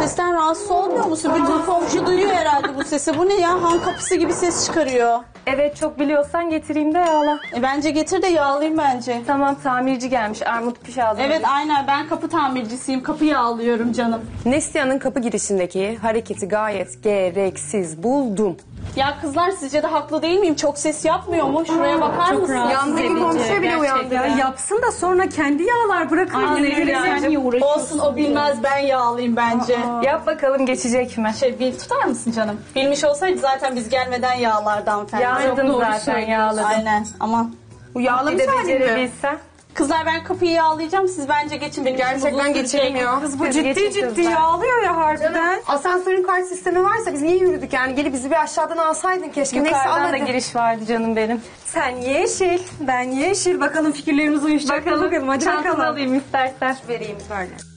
sesten rahatsız olmuyor musun? Bütün komşu duyuyor herhalde bu sesi. Bu ne ya? Han kapısı gibi ses çıkarıyor. Evet, çok biliyorsan getireyim de yağla. Bence getir de yağlayayım bence. Tamam, tamirci gelmiş. Armut piş aldım. Evet aynen, ben kapı tamircisiyim. Kapı yağlıyorum canım. Neslihan'ın kapı girişindeki hareketi gayet gereksiz buldum. Ya kızlar, sizce de haklı değil miyim? Çok ses yapmıyor mu? Şuraya bakar mısınız? Yandaki komşuya bile uyandı. Ya yapsın da sonra kendi yağlar bırakır. Sen niye uğraşıyorsun? Olsun, o bilmez, ben yağlayayım bence. Yap bakalım, geçecek mi? Bir tutar mısın canım? Bilmiş olsaydı zaten biz gelmeden yağlardan falan. Yağladın zaten, yağladın. Aynen, aman. Bu yağlı Bir bir de tane mi? becerebilsen. Kızlar, ben kapıyı yağlayacağım. Siz bence geçin. Benim Gerçekten geçilmiyor. Kız bu ciddi yağlıyor ya harbiden. Asansörün kart sistemi varsa biz niye yürüdük yani? Gelip bizi bir aşağıdan alsaydın keşke. Neyse Yukarıdan da almadım. giriş vardı canım benim. Sen yeşil, ben yeşil. Bakalım fikirlerimiz uyuşacak mı? Bakalım hadi Çantanı bakalım. alayım istersen. Vereyim böyle.